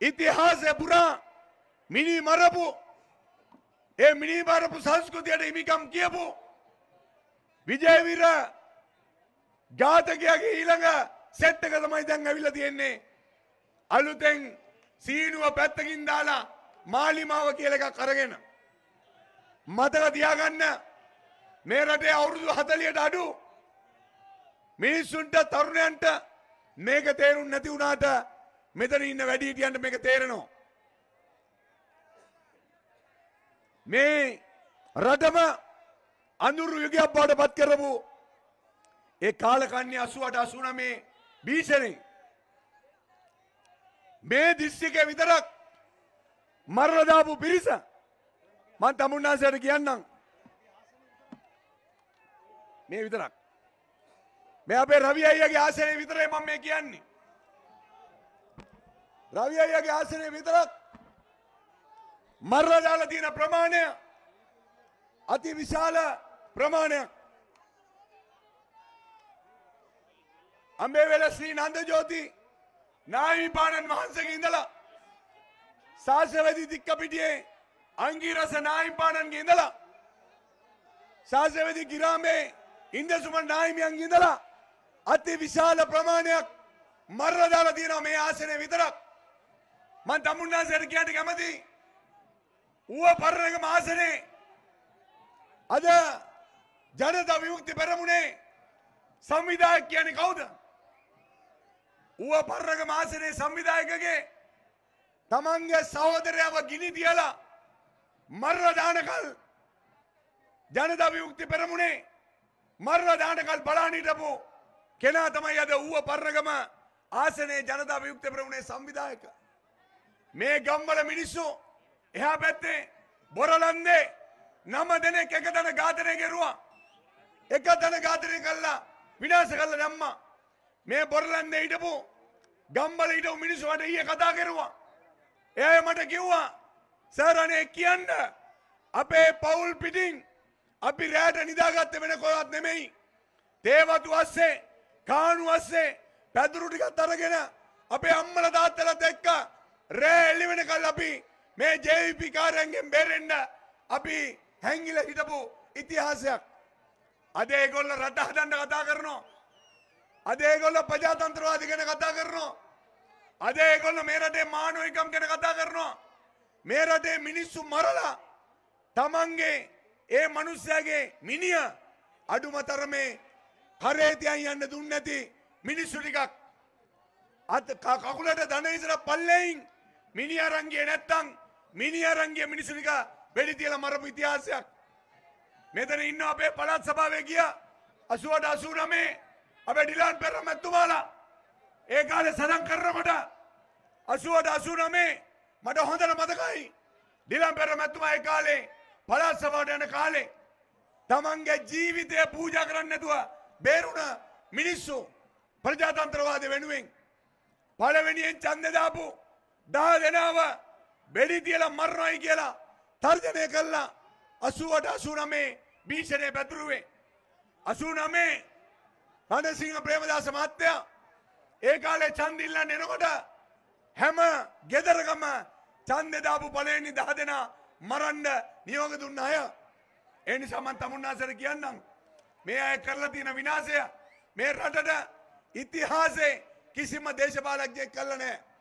ඉතිහාසය පුරා මිනි මරපු ඒ මිනි මරපු සංස්කෘතියට හිමිකම් කියපු විජේවීර ජාතකයාගේ ඊළඟ සෙට් එක තමයි දැන් ඇවිල්ලා තියෙන්නේ. අලුතෙන් සීනුව පැත්තකින් දාලා මාලිමාව කියලා එකක් අරගෙන මතක තියාගන්න මේ රටේ අවුරුදු 40ට අඩු මිනිස්සුන්ට තරුණයන්ට මේක තේරුම් නැති වුණාට මෙතන ඉන්න වැඩිහිටියන්ට මේක තේරෙනවා. මේ රටම අඳුරු යුගයක් බවට පත් කරපු ඒ කාලකන්ණි 88 89 භීෂණේ මේ දිස්ත්‍රික්කේ විතරක් මරලා දාපු පිරිස මම තමුන්නාසයට කියන්නම්. මේ විතරක් මේ අපේ රවි අයියාගේ ආසනය විතරයි මම මේ කියන්නේ. රවි අයියාගේ ආසනය විතරක් මරලා දාලා තියෙන ප්‍රමාණය අති විශාල ප්‍රමාණයක්. අම්බේවැල ශ්‍රී නන්දජෝති නාහිමිපාණන් වහන්සේගේ ඉඳලා සාසවැදි දික්කපිටියේ අංගීරස නාහිමිපාණන්ගේ ඉඳලා සාසවැදි ගිරාමේ ඉන්දසුමන් නාහිමියන්ගේ ඉඳලා අති විශාල ප්‍රමාණයක් මරලා දාලා තියෙනවා මේ ආසනය විතරක්. මම තමුන්නාසයට කියන්න කැමතියි ඌව පරණගම ආසනේ අද ජනතා විමුක්ති පෙරමුණේ සංවිධායක කියන්නේ කවුද? ඌව පරණගම ආසනේ සංවිධායකගේ තමන්ගේ සහෝදරයව ගිනි තියලා මරලා දානකල් ජනතා විමුක්ති පෙරමුණේ මරලා දානකල් බලන්න හිටපු කෙනා තමයි අද ඌව පරණගම ආසනේ ජනතා විමුක්ති පෙරමුණේ සංවිධායක. මේ ගම්වල මිනිස්සු එහා පැත්තේ බොරලන්දේ 9 දෙනෙක් එක තැන ඝාතනය කෙරුවා. එක තැන ඝාතනය කළා විනාශ කළා දැම්මා. මේ බොරලන්දේ හිටපු ගම්වල හිටපු මිනිස්සු මට ඊයේ කතා කරුවා. එයා මට කිව්වා සර් අනේ කියන්න අපේ පවුල් පිටින් අපි රැට නිදාගත්තේ වෙන කොහෙවත් නෙමෙයි. තේවතු අස්සේ කාණු අස්සේ පැදුරු ටිකක් අරගෙන අපේ අම්මලා තාත්තලාත් එක්ක රෑ එළි වෙනකල් අපි මේ ජේවිපි කාර්යයෙන් බේරෙන්න අපි හැංගිලා හිටපු ඉතිහාසයක්. අද ඒගොල්ලෝ රට හදන්න කතා කරනවා. අද ඒගොල්ලෝ ප්‍රජාතන්ත්‍රවාදී ගැන කතා කරනවා. අද ඒගොල්ලෝ මේ රටේ මානවිකම් ගැන කතා කරනවා. මේ රටේ මිනිස්සු මරලා තමන්ගේ ඒ මිනිස්සයාගේ මිනිහ අඩුම තරමේ කරේ තියන් යන්න දුන්නේ නැති මිනිස්සු ටිකක් අත කකුලට දන ඉස්සර පල්ලෙයින් මිනිහ අරන් ගියේ නැත්තම් මිනිහ අරන් ගිය මිනිස්සු ටික වෙඩි තියලා මරපු ඉතිහාසයක්. මෙතන ඉන්න අපේ පළාත් සභාවේ ගියා 88 89 අපේ ඩිලාන් පෙරේරා මැතිතුමාලා ඒ කාලේ සඳහන් කරනකොට 88 89 මට හොඳට මතකයි. ඩිලාන් පෙරේරා මැතිතුමා ඒ කාලේ පළාත් සභාවට යන කාලේ තමන්ගේ ජීවිතය පූජා කරන්න නැතුව බේරුණ මිනිස්සු ප්‍රජාතන්ත්‍රවාදී වෙනුවෙන් පළවෙනියෙන් ඡන්දය දාපු 10 දෙනාව බෙඩි තියලා මරණයි කියලා තර්ජනය කළා. 88 89 භීෂණය පැතුරුවේ 89 රණසිංහ ප්‍රේමදාස මහත්තයා ඒ කාලේ ඡන්ද ඉල්ලන්න එනකොට හැම ගෙදරකම ඡන්දය දාපු පළවෙනි 10 දෙනා මරන්න නියෝග දුන්න අය. ඒ නිසා මම තමුන්නාසට කියන්නම් මේ අය කරලා තියෙන විනාශය මේ රටට ඉතිහාසයේ කිසිම දේශපාලකයෙක් කළා නැහැ.